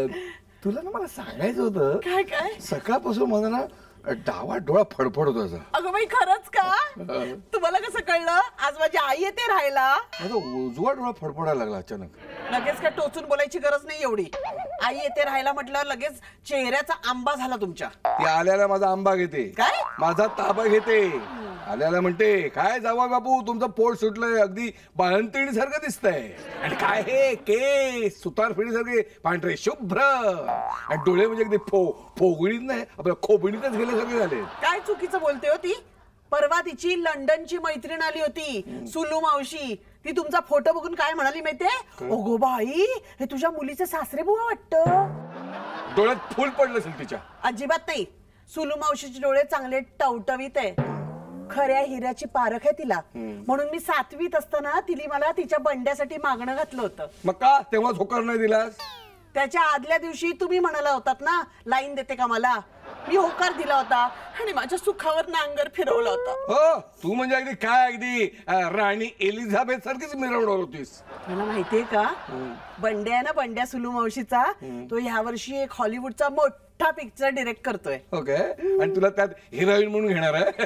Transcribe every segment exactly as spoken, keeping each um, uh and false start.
तुला ना मला सांगायचं होतं. काय काय? सकाळपासून मला ना डावा डोळा फडफडत होता. अगं बाई खरंच का? तुम्हाला कसं कळलं? आज माझी आई येते राहायला. माझा उजवा डोळा फडफडायला लागला अचानक. लगेच काय टोचून बोलायची गरज नाही एवढी. आई येते राहायला म्हटलं लगेच चेहऱ्याचा आंबा झाला तुमच्या. ती आल्याला माझा आंबा घेते. काय? माझा ताबा घेते. आल्याला म्हणते काय जावा बापू तुमचं पोट सुटलंय, अगदी बाळंतिणी सारखं दिसतंय. आणि काय हे केस सुतार फेडीसारखे पांढरे शुभ्र आणि डोळे म्हणजे अगदी फो फोगणीत नाही आपल्या खोबणीतच गेल्यासारखे झाले. काय चुकीचं बोलते हो ती? परवा तिची लंडनची मैत्रीण आली होती सुलू मावशी. ती तुमचा फोटो बघून काय म्हणाली माहितीये? ओगो बाई हे तुझ्या मुलीचे सासरे बुवा वाटतं. डोळ्यात फुल पडलं असेल तिच्या. अजिबात नाही. सुलू मावशीचे डोळे चांगले टवटवीत आहे. खऱ्या हिऱ्याची पारख आहे तिला. म्हणून मी सातवीत असताना तिने मला तिच्या बंड्यासाठी मागणं घातलं होतं. मग का तेव्हा होकार नाही दिलास? त्याच्या आदल्या दिवशी तुम्ही म्हणाला होतात ना लाईन देते का मला. मी होकार दिला होता आणि माझ्या सुखावर नांगर फिरवला होता. हो तू म्हणजे अगदी काय अगदी राणी एलिझाबेथ सारखीच मिरवणार होतीस. मला माहितीये का बंड्या आहे ना बंड्या सुलू मावशीचा तो ह्या वर्षी एक हॉलिवूडचा मोठा पिक्चर डिरेक्ट करतोय. ओके आणि तुला त्यात हिरोईन म्हणून घेणार आहे?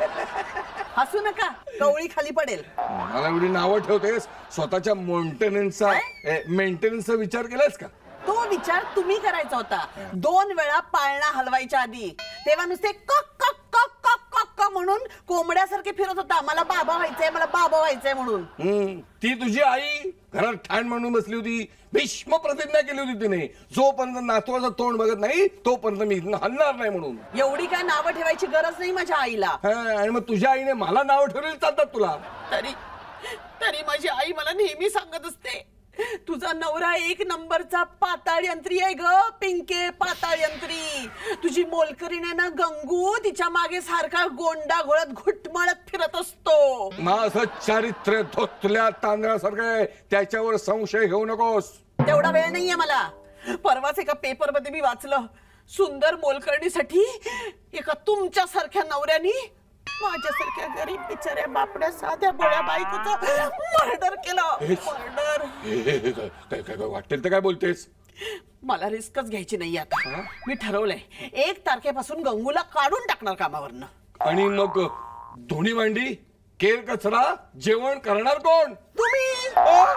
हसू नका कवळी खाली पडेल. मला एवढी नावं ठेवतेस. स्वतःच्या मेंटेनन्सचा मेंटेनन्सचा विचार केलास का? तो विचार तुम्ही करायचा होता दोन वेळा पाळणा हलवायच्या आधी. तेव्हा नुसते कक कक कक कक कक कक म्हणून कोंबड्यासारखे फिरत होता मला बाबा व्हायचंय मला बाबा व्हायचंय म्हणून. ती तुझी आई घरात ठाण म्हणून बसली होती. भीष्म प्रतिज्ञा केली होती तिने जोपर्यंत नातवाचं तोंड बघत नाही तोपर्यंत मी हलणार नाही म्हणून. एवढी काय नावं ठेवायची गरज नाही माझ्या आईला. आणि मग तुझ्या आईने मला नाव ठेवलेली चालतात तुला. तरी तरी माझी आई मला नेहमी सांगत असते तुझा नवरा एक नंबरचा पाताळ यंत्री आहे ग पिंके पाताळ यंत्री. तुझी मोलकरीण ना गंगू तिच्या मागे सारखा गोंडा घोळत घुटमळत फिरत असतो. माझं चारित्र्य धोतल्या तांदळासारखं आहे त्याच्यावर संशय घेऊ नकोस. तेवढा वेळ नाहीये मला. परवाच एका पेपर मध्ये मी वाचलं सुंदर मोलकर्णीसाठी एका तुमच्या सारख्या नवऱ्यानी माझ्यासारख्या गरीब बिचाऱ्या बापड्या साध्या बोळ्या बायकोचं मर्डर केलं. मर्डर काय काय वाटेल तर काय बोलतेस? मला रिस्कच घ्यायची नाही आता. मी ठरवलंय एक तारखेपासून गंगूला काढून टाकणार कामावरनं. आणि मग धुणी भांडी केर कचरा जेवण करणार कोण? तुम्ही.